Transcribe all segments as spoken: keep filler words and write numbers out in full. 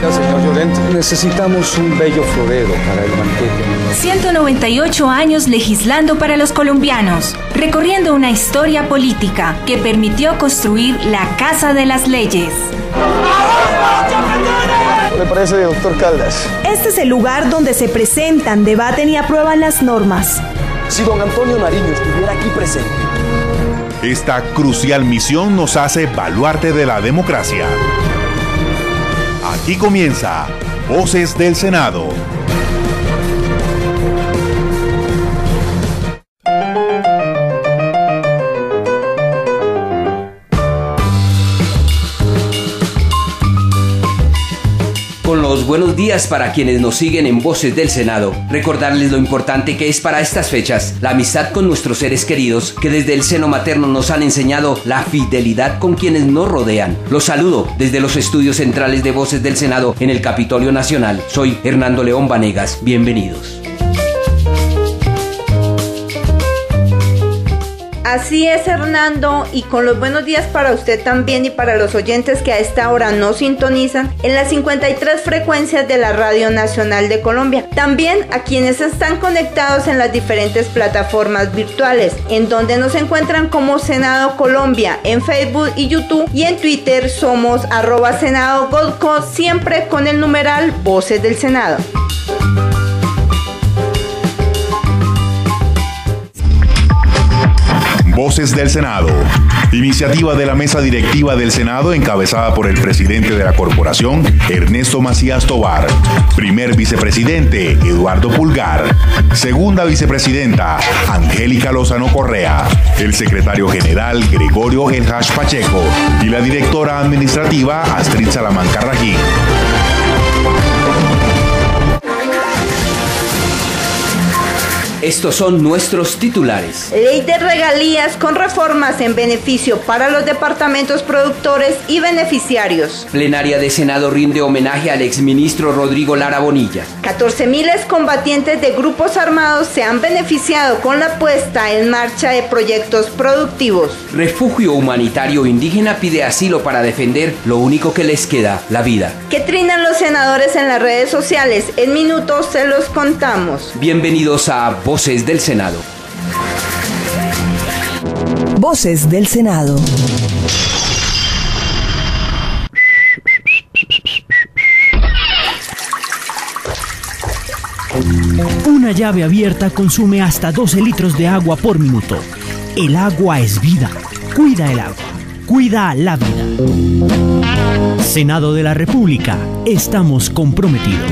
Señor Llorente, necesitamos un bello florero para el banquete. ciento noventa y ocho años legislando para los colombianos, recorriendo una historia política que permitió construir la Casa de las Leyes. ¿Qué le parece, doctor Caldas? Este es el lugar donde se presentan, debaten y aprueban las normas. Si don Antonio Nariño estuviera aquí presente. Esta crucial misión nos hace baluarte de la democracia. Aquí comienza Voces del Senado. Con los buenos días para quienes nos siguen en Voces del Senado. Recordarles lo importante que es para estas fechas la amistad con nuestros seres queridos que desde el seno materno nos han enseñado la fidelidad con quienes nos rodean. Los saludo desde los estudios centrales de Voces del Senado en el Capitolio Nacional. Soy Hernando León Vanegas. Bienvenidos. Así es, Hernando, y con los buenos días para usted también y para los oyentes que a esta hora nos sintonizan en las cincuenta y tres frecuencias de la Radio Nacional de Colombia. También a quienes están conectados en las diferentes plataformas virtuales, en donde nos encuentran como Senado Colombia, en Facebook y YouTube, y en Twitter somos arroba Senado Godco, siempre con el numeral Voces del Senado. Voces del Senado. Iniciativa de la mesa directiva del Senado encabezada por el presidente de la corporación, Ernesto Macías Tovar. Primer vicepresidente, Eduardo Pulgar. Segunda vicepresidenta, Angélica Lozano Correa. El secretario general, Gregorio El Hash Pacheco. Y la directora administrativa, Astrid Salamanca Rajín. Estos son nuestros titulares. Ley de regalías con reformas en beneficio para los departamentos productores y beneficiarios. Plenaria de Senado rinde homenaje al exministro Rodrigo Lara Bonilla. catorce mil excombatientes de grupos armados se han beneficiado con la puesta en marcha de proyectos productivos. Refugio humanitario indígena pide asilo para defender lo único que les queda, la vida. ¿Qué trinan los senadores en las redes sociales? En minutos se los contamos. Bienvenidos a Voces del Senado. Voces del Senado. Una llave abierta consume hasta doce litros de agua por minuto. El agua es vida. Cuida el agua. Cuida la vida. Senado de la República. Estamos comprometidos.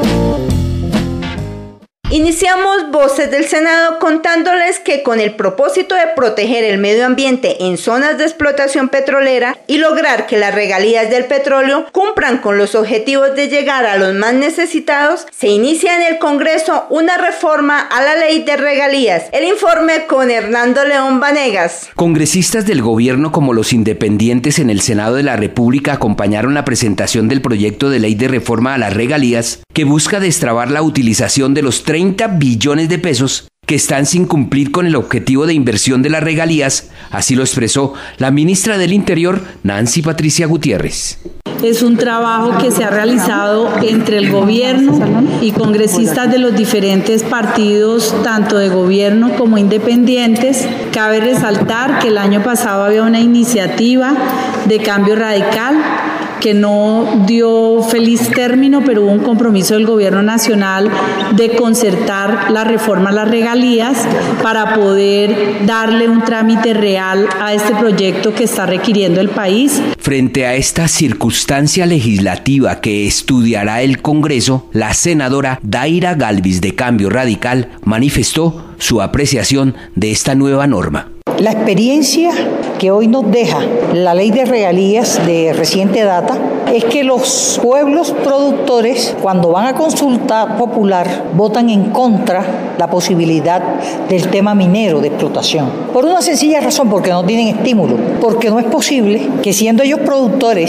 Iniciamos Voces del Senado contándoles que con el propósito de proteger el medio ambiente en zonas de explotación petrolera y lograr que las regalías del petróleo cumplan con los objetivos de llegar a los más necesitados, se inicia en el Congreso una reforma a la ley de regalías. El informe con Hernando León Vanegas. Congresistas del gobierno como los independientes en el Senado de la República acompañaron la presentación del proyecto de ley de reforma a las regalías que busca destrabar la utilización de los treinta billones de pesos que están sin cumplir con el objetivo de inversión de las regalías, así lo expresó la ministra del Interior, Nancy Patricia Gutiérrez. Es un trabajo que se ha realizado entre el gobierno y congresistas de los diferentes partidos, tanto de gobierno como independientes. Cabe resaltar que el año pasado había una iniciativa de Cambio Radical que no dio feliz término, pero hubo un compromiso del gobierno nacional de concertar la reforma a las regalías para poder darle un trámite real a este proyecto que está requiriendo el país. Frente a esta circunstancia legislativa que estudiará el Congreso, la senadora Daira Galvis de Cambio Radical manifestó su apreciación de esta nueva norma. La experiencia que hoy nos deja la ley de regalías de reciente data es que los pueblos productores, cuando van a consulta popular, votan en contra la posibilidad del tema minero de explotación. Por una sencilla razón, porque no tienen estímulo. Porque no es posible que siendo ellos productores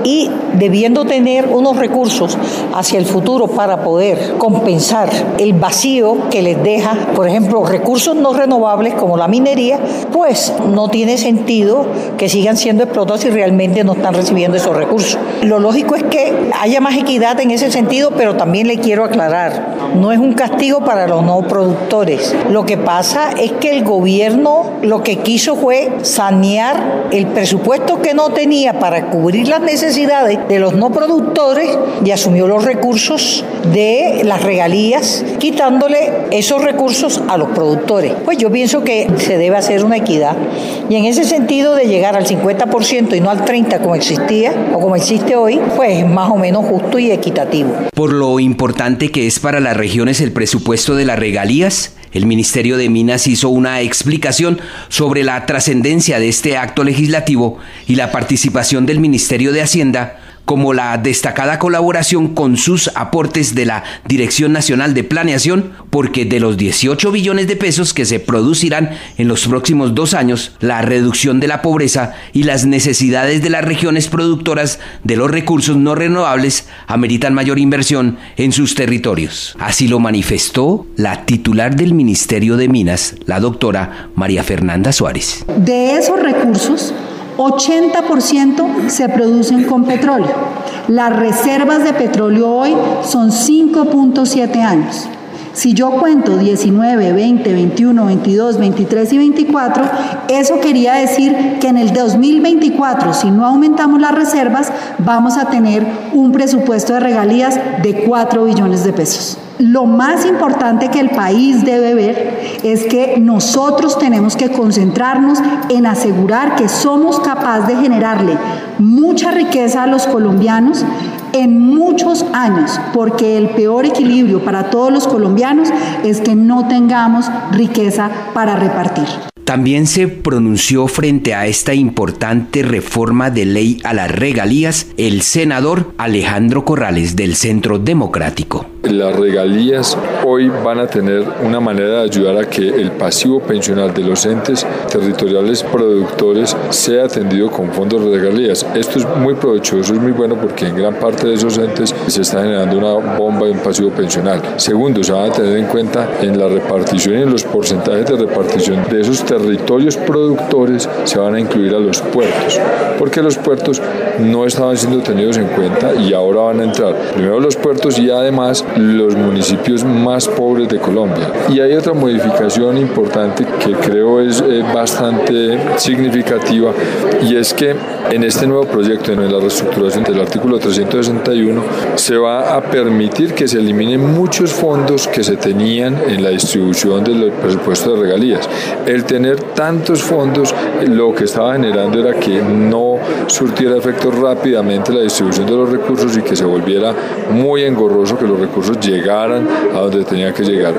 y debiendo tener unos recursos hacia el futuro para poder compensar el vacío que les deja, por ejemplo, recursos no renovables como la minería, pues no tiene sentido que sigan siendo explotados si realmente no están recibiendo esos recursos. Lo lógico es que haya más equidad en ese sentido, pero también le quiero aclarar, no es un castigo para los no productores. Lo que pasa es que el gobierno lo que quiso fue sanear el presupuesto que no tenía para cubrir las necesidades de los no productores y asumió los recursos de las regalías, quitándole esos recursos a los productores. Pues yo pienso que se debe hacer una equidad y en ese sentido de llegar al cincuenta por ciento y no al treinta por ciento como existía o como existe hoy, pues es más o menos justo y equitativo. Por lo importante que es para las regiones el presupuesto de las regalías, el Ministerio de Minas hizo una explicación sobre la trascendencia de este acto legislativo y la participación del Ministerio de Hacienda, como la destacada colaboración con sus aportes de la Dirección Nacional de Planeación, porque de los dieciocho billones de pesos que se producirán en los próximos dos años, la reducción de la pobreza y las necesidades de las regiones productoras de los recursos no renovables ameritan mayor inversión en sus territorios. Así lo manifestó la titular del Ministerio de Minas, la doctora María Fernanda Suárez. De esos recursos, ochenta por ciento se producen con petróleo. Las reservas de petróleo hoy son cinco punto siete años. Si yo cuento diecinueve, veinte, veintiuno, veintidós, veintitrés y veinticuatro, eso quería decir que en el dos mil veinticuatro, si no aumentamos las reservas, vamos a tener un presupuesto de regalías de cuatro billones de pesos. Lo más importante que el país debe ver es que nosotros tenemos que concentrarnos en asegurar que somos capaces de generarle mucha riqueza a los colombianos en muchos años, porque el peor equilibrio para todos los colombianos es que no tengamos riqueza para repartir. También se pronunció frente a esta importante reforma de ley a las regalías el senador Alejandro Corrales del Centro Democrático. Las regalías hoy van a tener una manera de ayudar a que el pasivo pensional de los entes territoriales productores sea atendido con fondos de regalías. Esto es muy provechoso, es muy bueno porque en gran parte de esos entes se está generando una bomba de un pasivo pensional. Segundo, se van a tener en cuenta en la repartición y en los porcentajes de repartición de esos territorios productores se van a incluir a los puertos, porque los puertos no estaban siendo tenidos en cuenta y ahora van a entrar primero los puertos y además los municipios más pobres de Colombia. Y hay otra modificación importante que creo es eh, bastante significativa, y es que en este nuevo proyecto, en la reestructuración del artículo trescientos sesenta y uno, se va a permitir que se eliminen muchos fondos que se tenían en la distribución del presupuesto de regalías. El tener tantos fondos, lo que estaba generando era que no surtiera efecto rápidamente la distribución de los recursos y que se volviera muy engorroso que los recursos llegaran a donde tenían que llegar.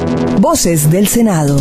Voces del Senado.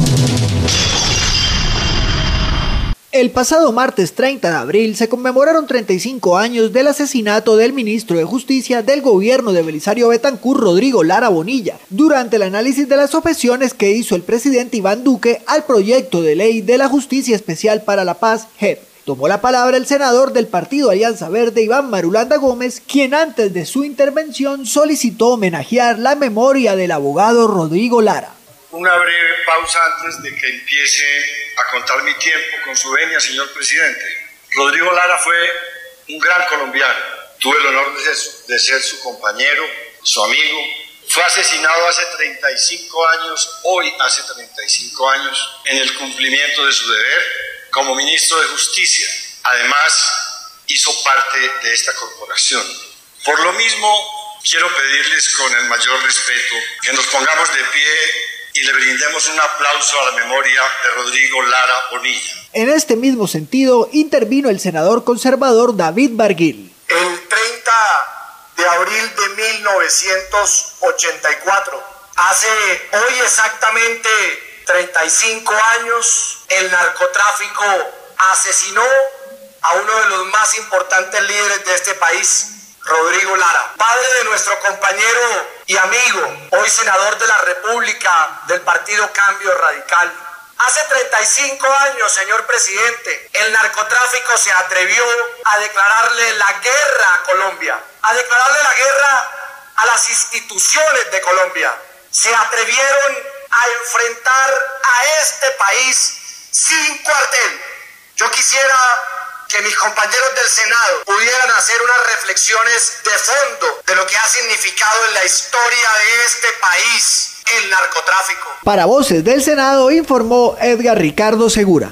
El pasado martes treinta de abril se conmemoraron treinta y cinco años del asesinato del ministro de Justicia del gobierno de Belisario Betancur, Rodrigo Lara Bonilla, durante el análisis de las objeciones que hizo el presidente Iván Duque al proyecto de ley de la Justicia Especial para la Paz, J E P. Tomó la palabra el senador del partido Alianza Verde, Iván Marulanda Gómez, quien antes de su intervención solicitó homenajear la memoria del abogado Rodrigo Lara. Una breve pausa antes de que empiece a contar mi tiempo con su venia, señor presidente. Rodrigo Lara fue un gran colombiano. Tuve el honor de ser, de ser su compañero, su amigo. Fue asesinado hace treinta y cinco años, hoy hace treinta y cinco años, en el cumplimiento de su deber como ministro de Justicia. Además, hizo parte de esta corporación. Por lo mismo, quiero pedirles con el mayor respeto que nos pongamos de pie y le brindemos un aplauso a la memoria de Rodrigo Lara Bonilla. En este mismo sentido, intervino el senador conservador David Barguil. El treinta de abril de mil novecientos ochenta y cuatro, hace hoy exactamente treinta y cinco años, el narcotráfico asesinó a uno de los más importantes líderes de este país, Rodrigo Lara, padre de nuestro compañero y amigo, hoy senador de la República del Partido Cambio Radical. Hace treinta y cinco años, señor presidente, el narcotráfico se atrevió a declararle la guerra a Colombia, a declararle la guerra a las instituciones de Colombia. Se atrevieron a enfrentar a este país sin cuartel. Yo quisiera que mis compañeros del Senado pudieran hacer unas reflexiones de fondo de lo que ha significado en la historia de este país el narcotráfico. Para Voces del Senado informó Edgar Ricardo Segura.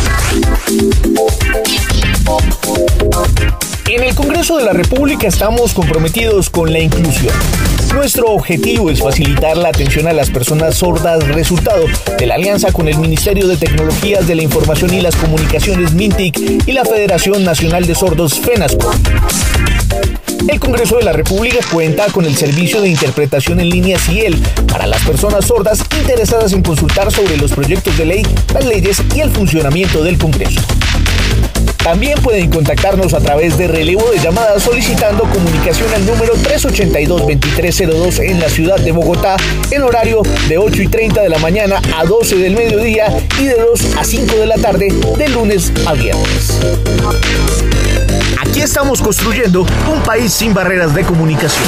En el Congreso de la República estamos comprometidos con la inclusión. Nuestro objetivo es facilitar la atención a las personas sordas, resultado de la alianza con el Ministerio de Tecnologías de la Información y las Comunicaciones MINTIC y la Federación Nacional de Sordos FENASCO. El Congreso de la República cuenta con el servicio de interpretación en línea CIEL para las personas sordas interesadas en consultar sobre los proyectos de ley, las leyes y el funcionamiento del Congreso. También pueden contactarnos a través de relevo de llamadas solicitando comunicación al número tres ochenta y dos, veintitrés cero dos en la ciudad de Bogotá en horario de ocho y treinta de la mañana a doce del mediodía y de dos a cinco de la tarde de lunes a viernes. Aquí estamos construyendo un país sin barreras de comunicación.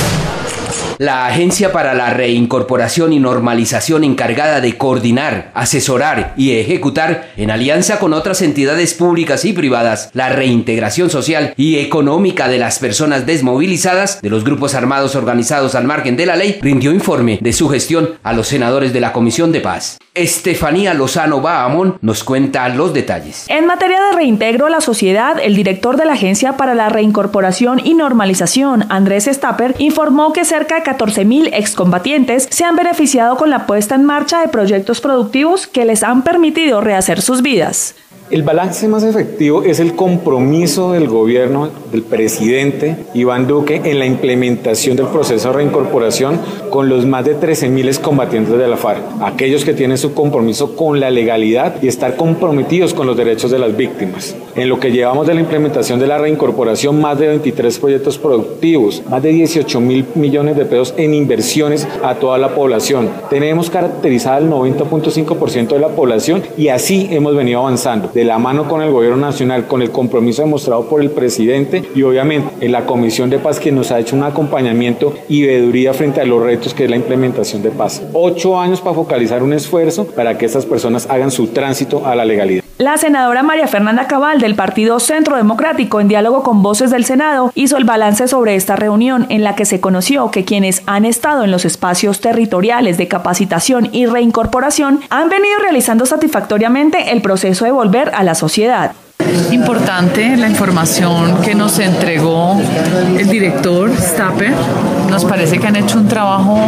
La Agencia para la Reincorporación y Normalización, encargada de coordinar, asesorar y ejecutar, en alianza con otras entidades públicas y privadas, la reintegración social y económica de las personas desmovilizadas de los grupos armados organizados al margen de la ley, rindió informe de su gestión a los senadores de la Comisión de Paz. Estefanía Lozano Bahamón nos cuenta los detalles. En materia de reintegro a la sociedad, el director de la Agencia para la Reincorporación y Normalización, Andrés Stapper, informó que cerca de catorce mil excombatientes se han beneficiado con la puesta en marcha de proyectos productivos que les han permitido rehacer sus vidas. El balance más efectivo es el compromiso del gobierno, del presidente Iván Duque, en la implementación del proceso de reincorporación con los más de trece mil excombatientes de la FARC, aquellos que tienen su compromiso con la legalidad y estar comprometidos con los derechos de las víctimas. En lo que llevamos de la implementación de la reincorporación, más de veintitrés proyectos productivos, más de dieciocho mil millones de pesos en inversiones a toda la población. Tenemos caracterizada el noventa punto cinco por ciento de la población y así hemos venido avanzando, de la mano con el gobierno nacional, con el compromiso demostrado por el presidente y obviamente en la Comisión de Paz, que nos ha hecho un acompañamiento y veeduría frente a los retos que es la implementación de paz. Ocho años para focalizar un esfuerzo para que estas personas hagan su tránsito a la legalidad. La senadora María Fernanda Cabal del Partido Centro Democrático, en diálogo con Voces del Senado, hizo el balance sobre esta reunión en la que se conoció que quienes han estado en los espacios territoriales de capacitación y reincorporación han venido realizando satisfactoriamente el proceso de volver a la sociedad. Importante la información que nos entregó el director Stapper. Nos parece que han hecho un trabajo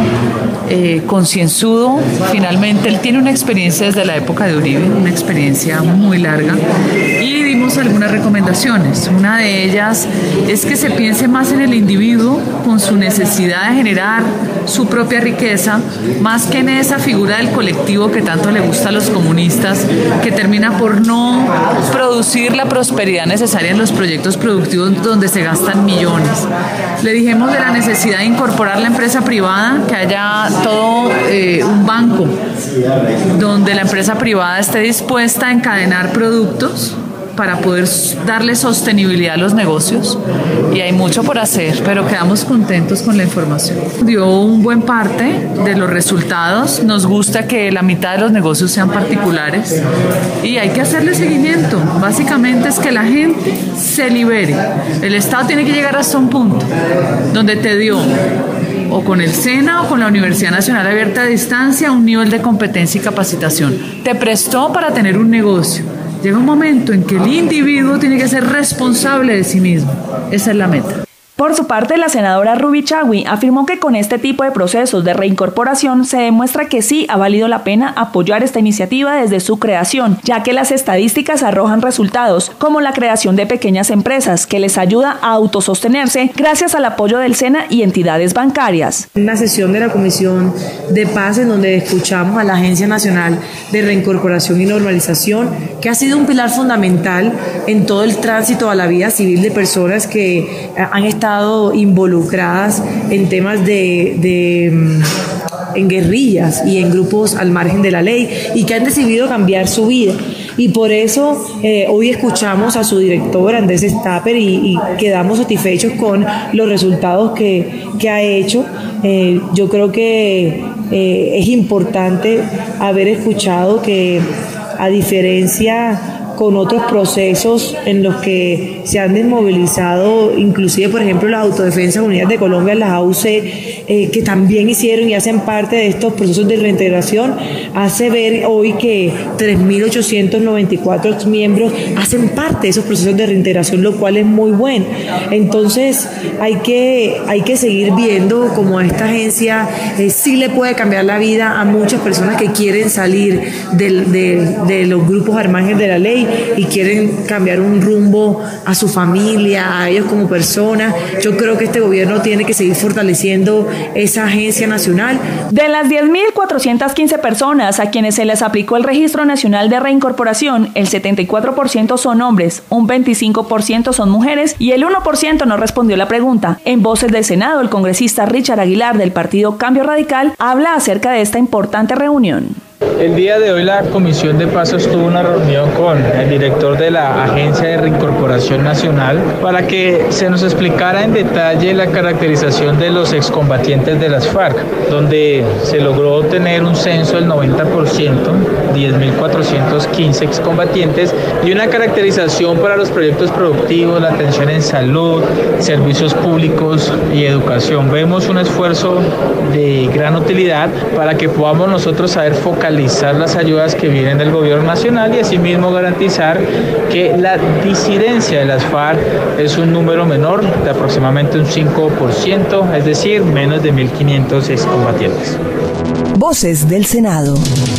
eh, concienzudo. Finalmente él tiene una experiencia desde la época de Uribe, una experiencia muy larga, y dimos algunas recomendaciones. Una de ellas es que se piense más en el individuo con su necesidad de generar su propia riqueza, más que en esa figura del colectivo que tanto le gusta a los comunistas, que termina por no producir la prosperidad necesaria en los proyectos productivos donde se gastan millones. Le dijimos de la necesidad de incorporar la empresa privada, que haya todo eh, un banco donde la empresa privada esté dispuesta a encadenar productos para poder darle sostenibilidad a los negocios, y hay mucho por hacer, pero quedamos contentos con la información. Dio un buen parte de los resultados. Nos gusta que la mitad de los negocios sean particulares y hay que hacerle seguimiento. Básicamente es que la gente se libere. El Estado tiene que llegar hasta un punto donde te dio, o con el SENA o con la Universidad Nacional Abierta a Distancia, un nivel de competencia y capacitación. Te prestó para tener un negocio. Llega un momento en que el individuo tiene que ser responsable de sí mismo. Esa es la meta. Por su parte, la senadora Ruby Chagui afirmó que con este tipo de procesos de reincorporación se demuestra que sí ha valido la pena apoyar esta iniciativa desde su creación, ya que las estadísticas arrojan resultados como la creación de pequeñas empresas que les ayuda a autosostenerse gracias al apoyo del SENA y entidades bancarias. Una sesión de la Comisión de Paz en donde escuchamos a la Agencia Nacional de Reincorporación y Normalización, que ha sido un pilar fundamental en todo el tránsito a la vida civil de personas que han estado involucradas en temas de, de en guerrillas y en grupos al margen de la ley y que han decidido cambiar su vida. Y por eso eh, hoy escuchamos a su director Andrés Stapper y, y quedamos satisfechos con los resultados que, que ha hecho. Eh, yo creo que eh, es importante haber escuchado que, a diferencia con otros procesos en los que se han desmovilizado, inclusive por ejemplo las Autodefensas Unidas de Colombia, las A U C, eh, que también hicieron y hacen parte de estos procesos de reintegración, hace ver hoy que tres mil ochocientos noventa y cuatro miembros hacen parte de esos procesos de reintegración, lo cual es muy bueno. Entonces hay que, hay que seguir viendo cómo esta agencia eh, sí le puede cambiar la vida a muchas personas que quieren salir de, de, de los grupos al margen de la ley y quieren cambiar un rumbo a su familia, a ellos como personas. Yo creo que este gobierno tiene que seguir fortaleciendo esa agencia nacional. De las diez mil cuatrocientas quince personas a quienes se les aplicó el Registro Nacional de Reincorporación, el setenta y cuatro por ciento son hombres, un veinticinco por ciento son mujeres y el uno por ciento no respondió la pregunta. En Voces del Senado, el congresista Richard Aguilar del partido Cambio Radical habla acerca de esta importante reunión. El día de hoy la Comisión de Pasos tuvo una reunión con el director de la Agencia de Reincorporación Nacional para que se nos explicara en detalle la caracterización de los excombatientes de las FARC, donde se logró tener un censo del noventa por ciento, diez mil cuatrocientos quince excombatientes, y una caracterización para los proyectos productivos, la atención en salud, servicios públicos y educación. Vemos un esfuerzo de gran utilidad para que podamos nosotros saber focalizar las ayudas que vienen del gobierno nacional y asimismo garantizar que la disidencia de las FARC es un número menor de aproximadamente un cinco por ciento, es decir, menos de mil quinientos excombatientes. Voces del Senado.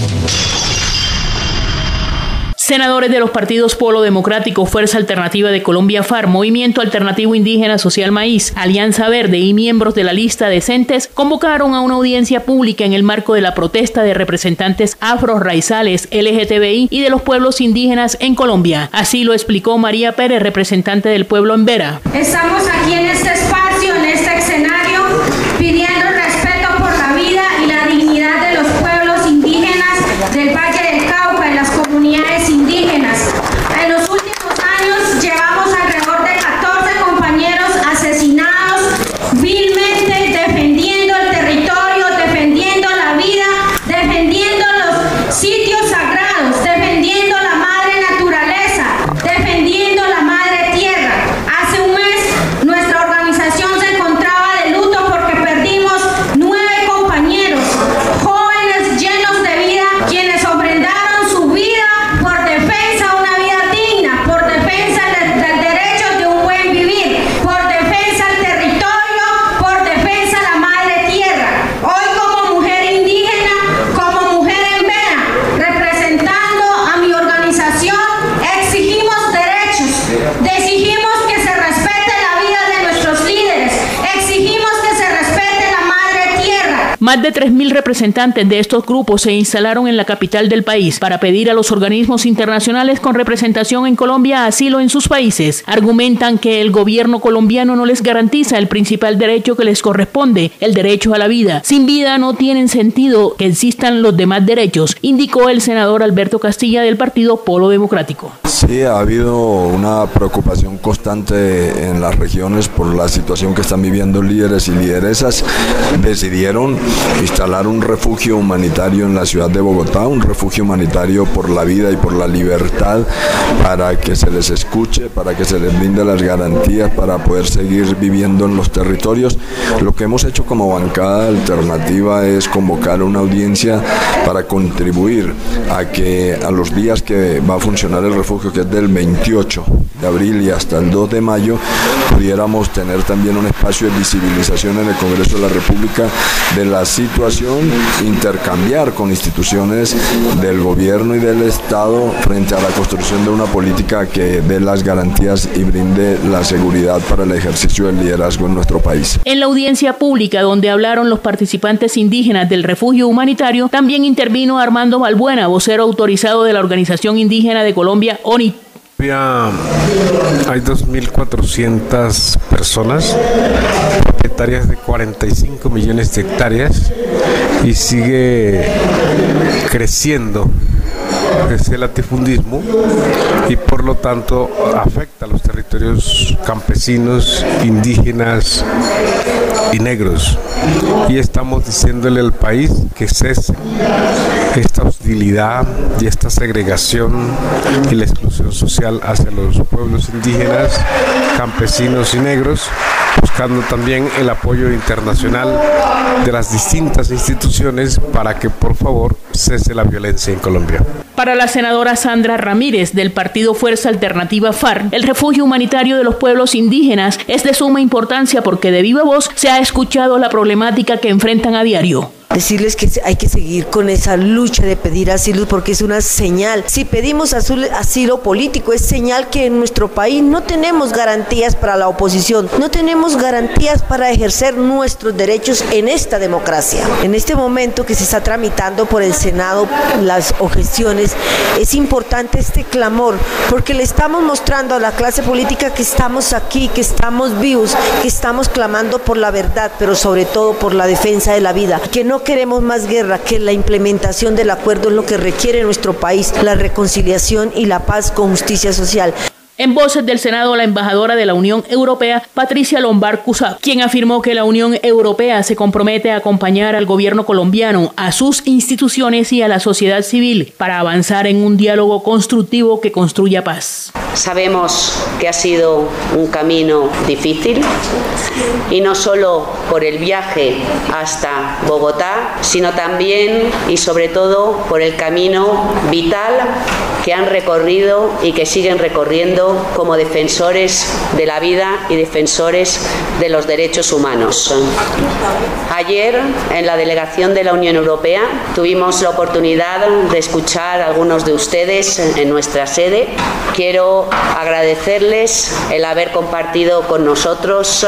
Senadores de los partidos Polo Democrático, Fuerza Alternativa de Colombia FARC, Movimiento Alternativo Indígena Social Maíz, Alianza Verde y miembros de la lista Decentes convocaron a una audiencia pública en el marco de la protesta de representantes afro-raizales, L G T B I y de los pueblos indígenas en Colombia. Así lo explicó María Pérez, representante del pueblo en Vera. Estamos aquí en este espacio, en este escenario, pidiendo respeto por la vida y la dignidad de los pueblos indígenas del Valle del Cauca y las comunidades indígenas. En los últimos años llevamos alrededor de catorce compañeros asesinados vilmente, defendiendo el territorio, defendiendo la vida, defendiendo los sitios sagrados, defendiendo la madre naturaleza, defendiendo la madre tierra. Hace un mes nuestra organización se encontraba de luto porque perdimos nueve compañeros, jóvenes llenos de vida, quienes ofrendaron su vida por defensa a una vida digna, por defensa del, del derecho de un buen vivir, por defensa al territorio, por defensa a la madre tierra. Hoy como mujer indígena, como mujer en Vera, representando a mi organización, exigimos derechos, exigimos que se respete la vida de nuestros líderes, exigimos que se respete la madre tierra. Más de tres mil representantes de estos grupos se instalaron en la capital del país para pedir a los organismos internacionales con representación en Colombia asilo en sus países. Argumentan que el gobierno colombiano no les garantiza el principal derecho que les corresponde, el derecho a la vida. Sin vida no tienen sentido que existan los demás derechos, indicó el senador Alberto Castilla del partido Polo Democrático. Sí, ha habido una preocupación constante en las regiones por la situación que están viviendo líderes y lideresas. Decidieron instalar un refugio humanitario en la ciudad de Bogotá, un refugio humanitario por la vida y por la libertad, para que se les escuche, para que se les brinde las garantías para poder seguir viviendo en los territorios. Lo que hemos hecho como bancada alternativa es convocar una audiencia para contribuir a que a los días que va a funcionar el refugio, que es del veintiocho de abril y hasta el dos de mayo, pudiéramos tener también un espacio de visibilización en el Congreso de la República de la situación, intercambiar con instituciones del gobierno y del Estado frente a la construcción de una política que dé las garantías y brinde la seguridad para el ejercicio del liderazgo en nuestro país. En la audiencia pública, donde hablaron los participantes indígenas del refugio humanitario, también intervino Armando Balbuena, vocero autorizado de la Organización Indígena de Colombia, O N I. Hay dos mil cuatrocientas personas hectáreas de cuarenta y cinco millones de hectáreas y sigue creciendo ese latifundismo y por lo tanto afecta a los territorios campesinos, indígenas y negros, y estamos diciéndole al país que cese esta hostilidad y esta segregación y la exclusión social hacia los pueblos indígenas, campesinos y negros, buscando también el apoyo internacional de las distintas instituciones para que por favor cese la violencia en Colombia. Para la senadora Sandra Ramírez del partido Fuerza Alternativa FARC, el refugio humanitario de los pueblos indígenas es de suma importancia porque de viva voz se ha escuchado la problemática que enfrentan a diario. Decirles que hay que seguir con esa lucha de pedir asilo porque es una señal. Si pedimos asilo, asilo político, es señal que en nuestro país no tenemos garantías para la oposición, no tenemos garantías para ejercer nuestros derechos en esta democracia. En este momento que se está tramitando por el Senado las objeciones, es importante este clamor porque le estamos mostrando a la clase política que estamos aquí, que estamos vivos, que estamos clamando por la verdad, pero sobre todo por la defensa de la vida, que no queremos más guerra, que la implementación del acuerdo es lo que requiere nuestro país, la reconciliación y la paz con justicia social. En voces del Senado, la embajadora de la Unión Europea, Patricia Lombard Cusack, quien afirmó que la Unión Europea se compromete a acompañar al gobierno colombiano, a sus instituciones y a la sociedad civil para avanzar en un diálogo constructivo que construya paz. Sabemos que ha sido un camino difícil y no solo por el viaje hasta Bogotá, sino también y sobre todo por el camino vital que han recorrido y que siguen recorriendo como defensores de la vida y defensores de los derechos humanos. Ayer, en la delegación de la Unión Europea, tuvimos la oportunidad de escuchar a algunos de ustedes en nuestra sede. Quiero agradecerles el haber compartido con nosotros,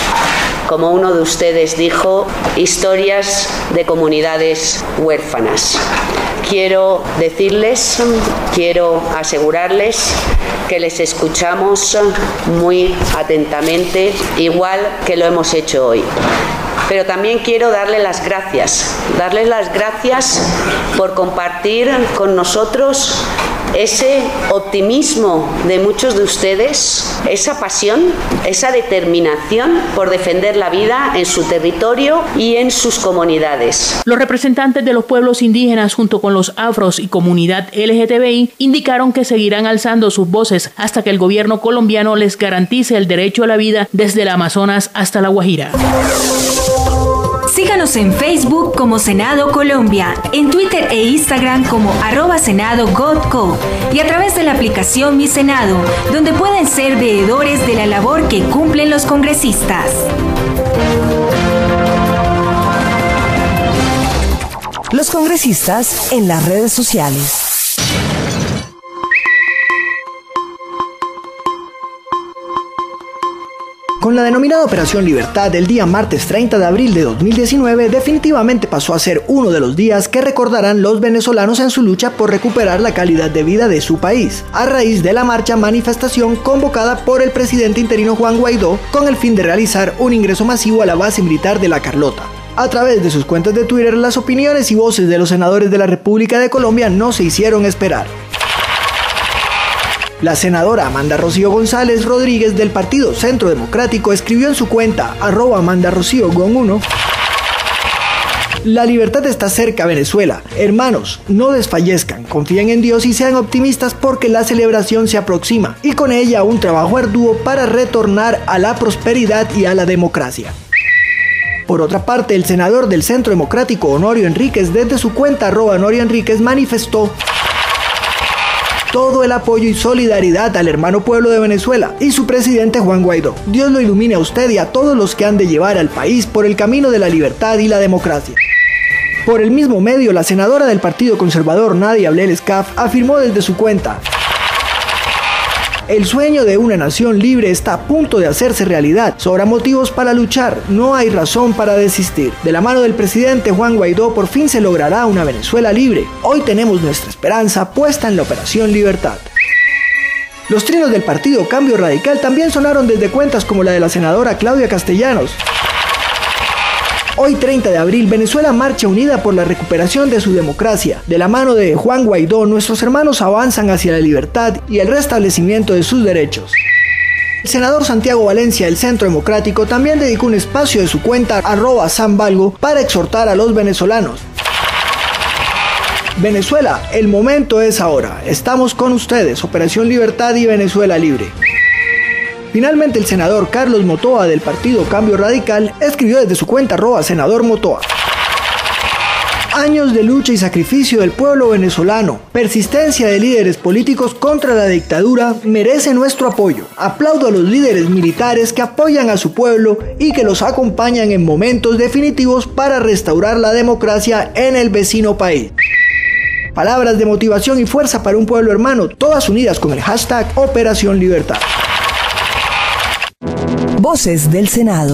como uno de ustedes dijo, historias de comunidades huérfanas. Quiero decirles, quiero asegurarles que les escuchamos muy atentamente, igual que lo hemos hecho hoy. Pero también quiero darle las gracias, darles las gracias por compartir con nosotros ese optimismo de muchos de ustedes, esa pasión, esa determinación por defender la vida en su territorio y en sus comunidades. Los representantes de los pueblos indígenas junto con los afros y comunidad L G T B I indicaron que seguirán alzando sus voces hasta que el gobierno colombiano les garantice el derecho a la vida desde el Amazonas hasta la Guajira. Síganos en Facebook como Senado Colombia, en Twitter e Instagram como arroba Senado Godco y a través de la aplicación Mi Senado, donde pueden ser veedores de la labor que cumplen los congresistas. Los congresistas en las redes sociales. Con la denominada Operación Libertad, el día martes treinta de abril de dos mil diecinueve definitivamente pasó a ser uno de los días que recordarán los venezolanos en su lucha por recuperar la calidad de vida de su país, a raíz de la marcha manifestación convocada por el presidente interino Juan Guaidó con el fin de realizar un ingreso masivo a la base militar de La Carlota. A través de sus cuentas de Twitter, las opiniones y voces de los senadores de la República de Colombia no se hicieron esperar. La senadora Amanda Rocío González Rodríguez del Partido Centro Democrático escribió en su cuenta arroba Amanda Rocío Gon uno: la libertad está cerca, Venezuela. Hermanos, no desfallezcan, confíen en Dios y sean optimistas porque la celebración se aproxima y con ella un trabajo arduo para retornar a la prosperidad y a la democracia. Por otra parte, el senador del Centro Democrático Honorio Enríquez desde su cuenta arroba Honorio Enríquez manifestó todo el apoyo y solidaridad al hermano pueblo de Venezuela y su presidente Juan Guaidó. Dios lo ilumine a usted y a todos los que han de llevar al país por el camino de la libertad y la democracia. Por el mismo medio, la senadora del Partido Conservador Nadia Blel-Escaf afirmó desde su cuenta: el sueño de una nación libre está a punto de hacerse realidad. Sobra motivos para luchar, no hay razón para desistir. De la mano del presidente Juan Guaidó por fin se logrará una Venezuela libre. Hoy tenemos nuestra esperanza puesta en la Operación Libertad. Los trinos del partido Cambio Radical también sonaron desde cuentas como la de la senadora Claudia Castellanos, Hoy treinta de abril, Venezuela marcha unida por la recuperación de su democracia. De la mano de Juan Guaidó, nuestros hermanos avanzan hacia la libertad y el restablecimiento de sus derechos. El senador Santiago Valencia del Centro Democrático también dedicó un espacio de su cuenta arroba Sanvalgo para exhortar a los venezolanos. Venezuela, el momento es ahora. Estamos con ustedes. Operación Libertad y Venezuela Libre. Finalmente, el senador Carlos Motoa del partido Cambio Radical escribió desde su cuenta arroba senador Motoa. Años de lucha y sacrificio del pueblo venezolano, persistencia de líderes políticos contra la dictadura merece nuestro apoyo. Aplaudo a los líderes militares que apoyan a su pueblo y que los acompañan en momentos definitivos para restaurar la democracia en el vecino país. Palabras de motivación y fuerza para un pueblo hermano, todas unidas con el hashtag Operación Libertad. Voces del Senado.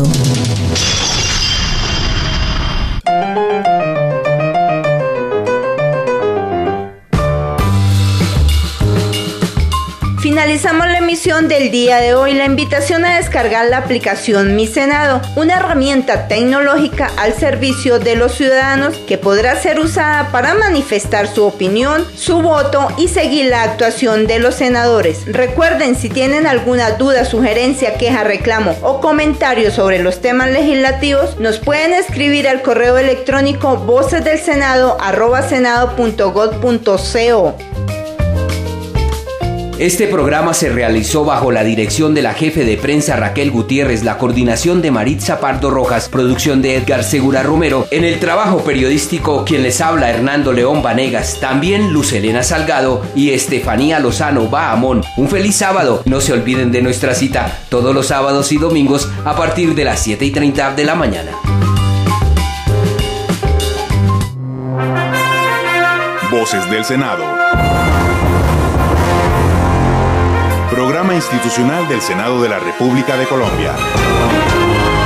Finalizamos la emisión del día de hoy. La invitación a descargar la aplicación Mi Senado, una herramienta tecnológica al servicio de los ciudadanos que podrá ser usada para manifestar su opinión, su voto y seguir la actuación de los senadores. Recuerden, si tienen alguna duda, sugerencia, queja, reclamo o comentario sobre los temas legislativos, nos pueden escribir al correo electrónico vocesdelsenado arroba senado punto gov punto co. Este programa se realizó bajo la dirección de la jefe de prensa Raquel Gutiérrez, la coordinación de Maritza Pardo Rojas, producción de Edgar Segura Romero, en el trabajo periodístico quien les habla Hernando León Vanegas, también Luz Elena Salgado y Estefanía Lozano Bahamón. Un feliz sábado, no se olviden de nuestra cita todos los sábados y domingos a partir de las siete y treinta de la mañana. Voces del Senado. Programa institucional del Senado de la República de Colombia.